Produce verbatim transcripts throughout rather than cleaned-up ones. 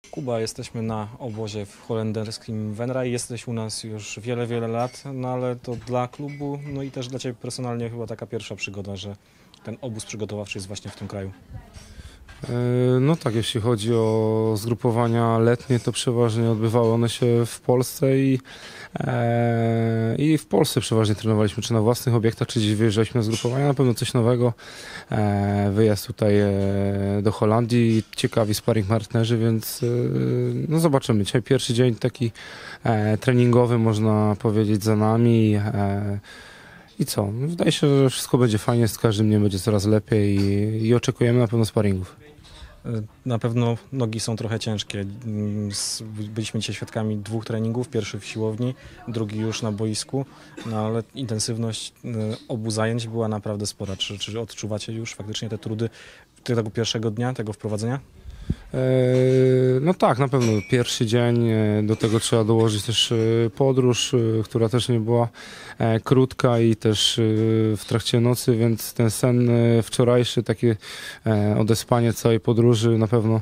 Kuba, jesteśmy na obozie w holenderskim Venray. Jesteś u nas już wiele, wiele lat, no ale to dla klubu, no i też dla Ciebie personalnie chyba taka pierwsza przygoda, że ten obóz przygotowawczy jest właśnie w tym kraju. No tak, jeśli chodzi o zgrupowania letnie, to przeważnie odbywały one się w Polsce i, e, i w Polsce przeważnie trenowaliśmy, czy na własnych obiektach, czy gdzieś wyjeżdżaliśmy na zgrupowania. Na pewno coś nowego. E, wyjazd tutaj e, do Holandii, ciekawi sparring partnerzy, więc e, no zobaczymy. Dzisiaj pierwszy dzień taki e, treningowy, można powiedzieć, za nami. E, I co? Wydaje się, że wszystko będzie fajnie, z każdym dniem będzie coraz lepiej i, i oczekujemy na pewno sparingów. Na pewno nogi są trochę ciężkie. Byliśmy dzisiaj świadkami dwóch treningów, pierwszy w siłowni, drugi już na boisku, no ale intensywność obu zajęć była naprawdę spora. Czy, czy odczuwacie już faktycznie te trudy tego pierwszego dnia, tego wprowadzenia? No tak, na pewno pierwszy dzień, do tego trzeba dołożyć też podróż, która też nie była krótka i też w trakcie nocy, więc ten sen wczorajszy, takie odespanie całej podróży na pewno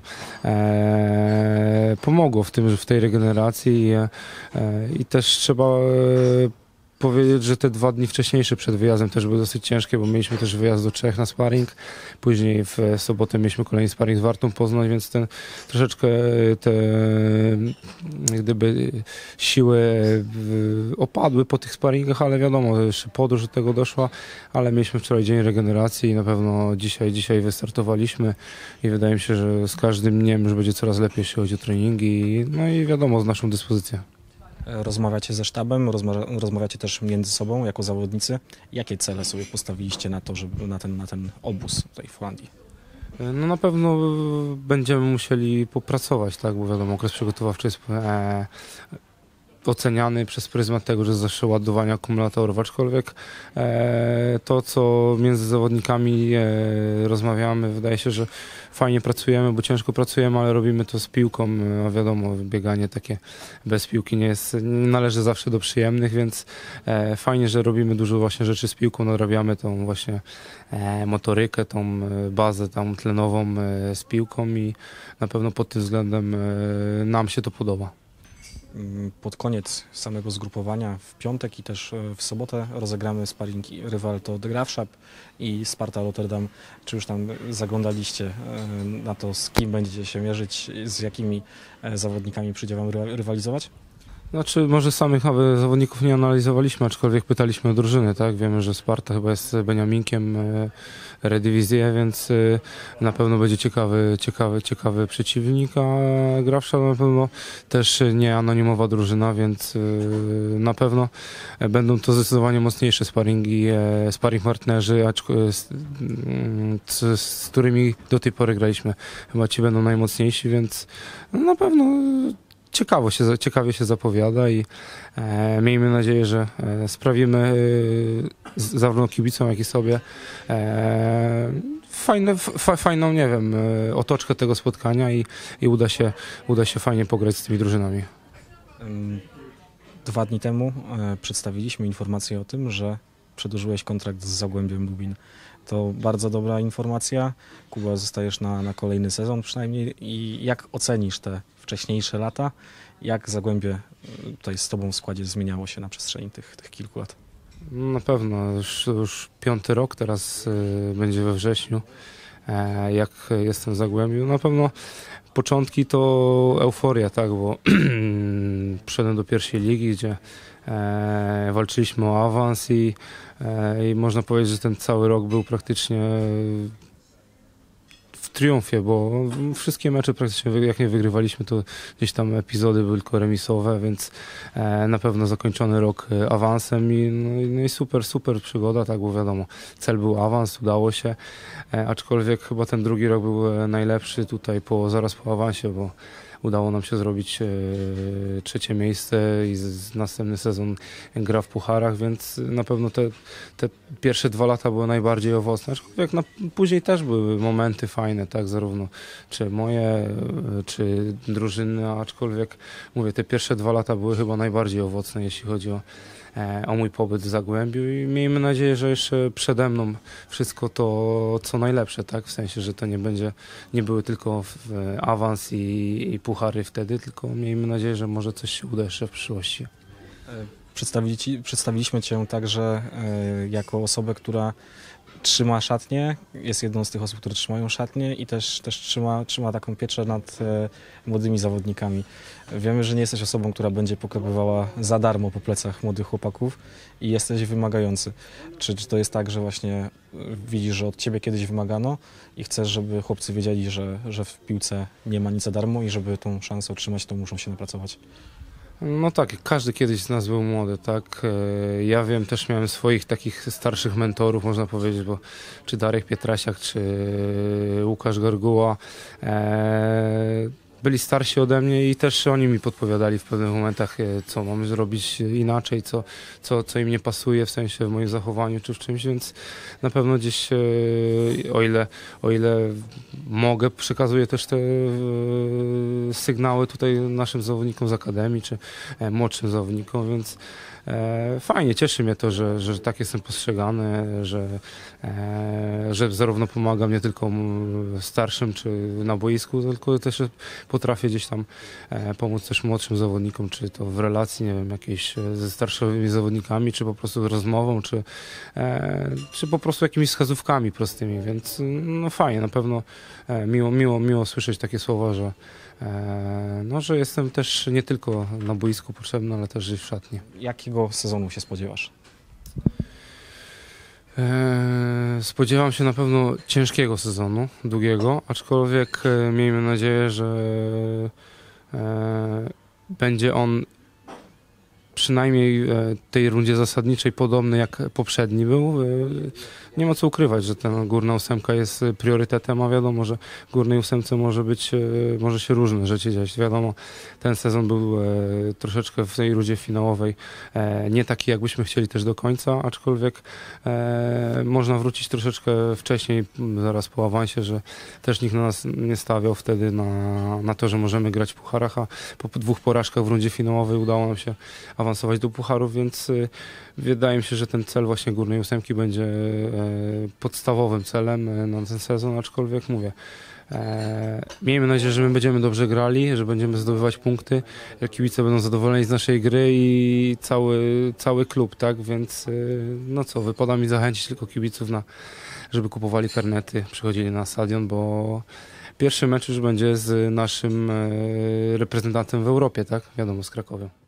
pomogło w tym, w tej regeneracji i, i też trzeba powiedzieć, że te dwa dni wcześniejsze przed wyjazdem też były dosyć ciężkie, bo mieliśmy też wyjazd do Czech na sparring, później w sobotę mieliśmy kolejny sparring z Wartą Poznań, więc ten troszeczkę te gdyby siły opadły po tych sparringach, ale wiadomo, jeszcze podróż do tego doszła, ale mieliśmy wczoraj dzień regeneracji i na pewno dzisiaj, dzisiaj wystartowaliśmy i wydaje mi się, że z każdym dniem już będzie coraz lepiej, jeśli chodzi o treningi, no i wiadomo, z naszą dyspozycją. Rozmawiacie ze sztabem, rozma- rozmawiacie też między sobą jako zawodnicy. Jakie cele sobie postawiliście na to, żeby na ten, na ten obóz tutaj w Holandii? No na pewno będziemy musieli popracować, tak, bo wiadomo, okres przygotowawczy jest e, oceniany przez pryzmat tego, że zawsze ładowanie akumulatorów, aczkolwiek e, to, co między zawodnikami e, rozmawiamy, wydaje się, że fajnie pracujemy, bo ciężko pracujemy, ale robimy to z piłką, a wiadomo, bieganie takie bez piłki nie jest, nie należy zawsze do przyjemnych, więc e, fajnie, że robimy dużo właśnie rzeczy z piłką, nadrabiamy tą właśnie e, motorykę, tą bazę tam tlenową e, z piłką i na pewno pod tym względem e, nam się to podoba. Pod koniec samego zgrupowania w piątek i też w sobotę rozegramy sparingi rywal to De Graafschap i Sparta Rotterdam. Czy już tam zaglądaliście na to, z kim będziecie się mierzyć, z jakimi zawodnikami przyjdzie wam rywalizować? Znaczy, może samych nawet zawodników nie analizowaliśmy, aczkolwiek pytaliśmy o drużyny, tak? Wiemy, że Sparta chyba jest Beniaminkiem Redivizję, więc na pewno będzie ciekawy, ciekawy, ciekawy przeciwnik, a Graafschap na pewno też nie anonimowa drużyna, więc na pewno będą to zdecydowanie mocniejsze sparingi, sparring partnerzy, z, z, z którymi do tej pory graliśmy. Chyba ci będą najmocniejsi, więc na pewno Ciekawo się, ciekawie się zapowiada i e, miejmy nadzieję, że e, sprawimy e, zarówno kibicom, jak i sobie e, fajne, fa, fajną, nie wiem, e, otoczkę tego spotkania i, i uda się, uda się fajnie pograć z tymi drużynami. Dwa dni temu e, przedstawiliśmy informację o tym, że przedłużyłeś kontrakt z Zagłębiem Lubin. To bardzo dobra informacja. Kuba, zostajesz na, na kolejny sezon przynajmniej. I jak ocenisz te wcześniejsze lata? Jak Zagłębie tutaj z tobą w składzie zmieniało się na przestrzeni tych, tych kilku lat? Na pewno. Już, już piąty rok teraz y, będzie we wrześniu. E, jak jestem w Zagłębiu. Na pewno początki to euforia, tak, bo przyszedłem do pierwszej ligi, gdzie e, walczyliśmy o awans i, e, i można powiedzieć, że ten cały rok był praktycznie w triumfie, bo wszystkie mecze praktycznie jak nie wygrywaliśmy, to gdzieś tam epizody były tylko remisowe, więc e, na pewno zakończony rok awansem i, no, no i super, super przygoda, tak, bo wiadomo, cel był awans, udało się, e, aczkolwiek chyba ten drugi rok był najlepszy tutaj po, zaraz po awansie, bo udało nam się zrobić e, trzecie miejsce i z, z następny sezon gra w pucharach, więc na pewno te, te pierwsze dwa lata były najbardziej owocne. Aczkolwiek na, później też były momenty fajne, tak, zarówno czy moje, e, czy drużyny, aczkolwiek mówię, te pierwsze dwa lata były chyba najbardziej owocne, jeśli chodzi o e, o mój pobyt w Zagłębiu i miejmy nadzieję, że jeszcze przede mną wszystko to, co najlepsze, tak? W sensie, że to nie będzie, nie były tylko w, awans i, i puchary wtedy, tylko miejmy nadzieję, że może coś się uda jeszcze w przyszłości. Przedstawili ci, przedstawiliśmy Cię także e, jako osobę, która trzyma szatnię, jest jedną z tych osób, które trzymają szatnię i też, też trzyma, trzyma taką pieczę nad e, młodymi zawodnikami. Wiemy, że nie jesteś osobą, która będzie poklepywała za darmo po plecach młodych chłopaków i jesteś wymagający. Czy, czy to jest tak, że właśnie widzisz, że od Ciebie kiedyś wymagano i chcesz, żeby chłopcy wiedzieli, że, że w piłce nie ma nic za darmo i żeby tą szansę otrzymać, to muszą się napracować? No tak, każdy kiedyś z nas był młody, tak. Ja wiem, też miałem swoich takich starszych mentorów, można powiedzieć, bo czy Darek Pietrasiak, czy Łukasz Garguła e, byli starsi ode mnie i też oni mi podpowiadali w pewnych momentach, co mamy zrobić inaczej, co, co, co im nie pasuje, w sensie w moim zachowaniu czy w czymś, więc na pewno gdzieś, o ile, o ile mogę, przekazuję też te sygnały tutaj naszym zawodnikom z Akademii, czy młodszym zawodnikom, więc e, fajnie, cieszy mnie to, że, że tak jestem postrzegany, że, e, że zarówno pomagam nie tylko starszym, czy na boisku, tylko też potrafię gdzieś tam e, pomóc też młodszym zawodnikom, czy to w relacji, nie wiem, jakiejś ze starszymi zawodnikami, czy po prostu rozmową, czy, e, czy po prostu jakimiś wskazówkami prostymi, więc no fajnie, na pewno e, miło, miło, miło słyszeć takie słowa, że no, że jestem też nie tylko na boisku potrzebny, ale też w szatni. Jakiego sezonu się spodziewasz? Eee, spodziewam się na pewno ciężkiego sezonu, długiego, aczkolwiek e, miejmy nadzieję, że e, będzie on przynajmniej tej rundzie zasadniczej podobny jak poprzedni był. Nie ma co ukrywać, że ta górna ósemka jest priorytetem, a wiadomo, że w górnej ósemce może być, może się różne rzeczy dziać. Wiadomo, ten sezon był troszeczkę w tej rundzie finałowej nie taki, jakbyśmy chcieli też do końca, aczkolwiek można wrócić troszeczkę wcześniej, zaraz po awansie, że też nikt na nas nie stawiał wtedy na, na to, że możemy grać w pucharach, a po dwóch porażkach w rundzie finałowej udało nam się awansować do pucharów, więc wydaje mi się, że ten cel właśnie górnej ósemki będzie podstawowym celem na ten sezon, aczkolwiek mówię, miejmy nadzieję, że my będziemy dobrze grali, że będziemy zdobywać punkty, że kibice będą zadowoleni z naszej gry i cały, cały klub, tak, więc no co, wypada mi zachęcić tylko kibiców, na, żeby kupowali karnety, przychodzili na stadion, bo pierwszy mecz już będzie z naszym reprezentantem w Europie, tak, wiadomo, z Krakowem.